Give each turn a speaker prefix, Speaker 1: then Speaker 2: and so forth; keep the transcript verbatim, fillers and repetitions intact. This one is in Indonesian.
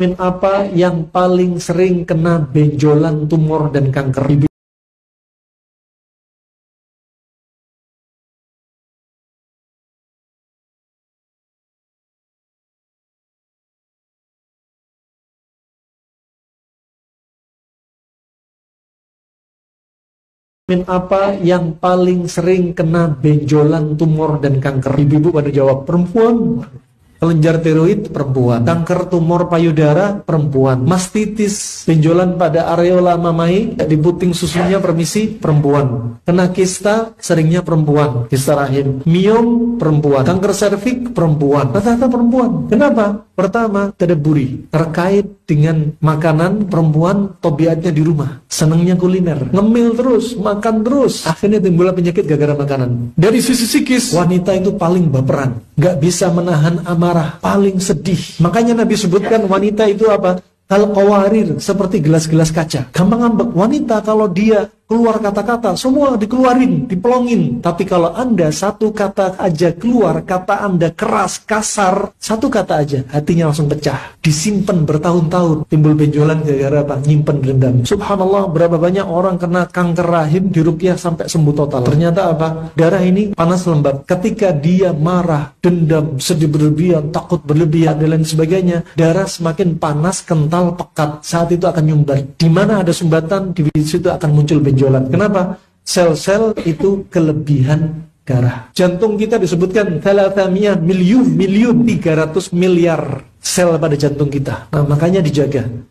Speaker 1: Vitamin apa yang paling sering kena benjolan, tumor, dan kanker? Vitamin apa yang paling sering kena benjolan, tumor, dan kanker? Ibu-ibu pada jawab perempuan. Kelenjar tiroid perempuan, kanker tumor payudara perempuan, mastitis, benjolan pada areola mamai di puting susunya permisi perempuan, kena kista seringnya perempuan, kista rahim, miom perempuan, kanker serviks perempuan, rata-rata perempuan. Kenapa? Pertama, tadaburi terkait dengan makanan. Perempuan tobiatnya di rumah, senangnya kuliner, ngemil terus, makan terus, akhirnya timbul penyakit gara-gara makanan. Dari sisi psikis, wanita itu paling baperan, gak bisa menahan amarah, paling sedih. Makanya Nabi sebutkan wanita itu apa? Kal-qawarir, seperti gelas-gelas kaca, gampang ngambek. Wanita kalau dia keluar kata-kata, semua dikeluarin, dipelongin. Tapi kalau Anda satu kata aja keluar, kata Anda keras, kasar, satu kata aja, hatinya langsung pecah. Disimpan bertahun-tahun, timbul benjolan gara-gara apa? Nyimpen dendam. Subhanallah, berapa banyak orang kena kanker rahim, diruqyah sampai sembuh total. Ternyata apa? Darah ini panas lembab. Ketika dia marah, dendam, sedih berlebihan, takut berlebihan, dan lain sebagainya, darah semakin panas, kental, pekat. Saat itu akan nyumbat. Di mana ada sumbatan, di situ akan muncul benjolan. Kenapa? Sel-sel itu kelebihan darah. Jantung kita disebutkan thalathamiya milyun, milyun, tiga ratus miliar sel pada jantung kita. Nah, makanya dijaga.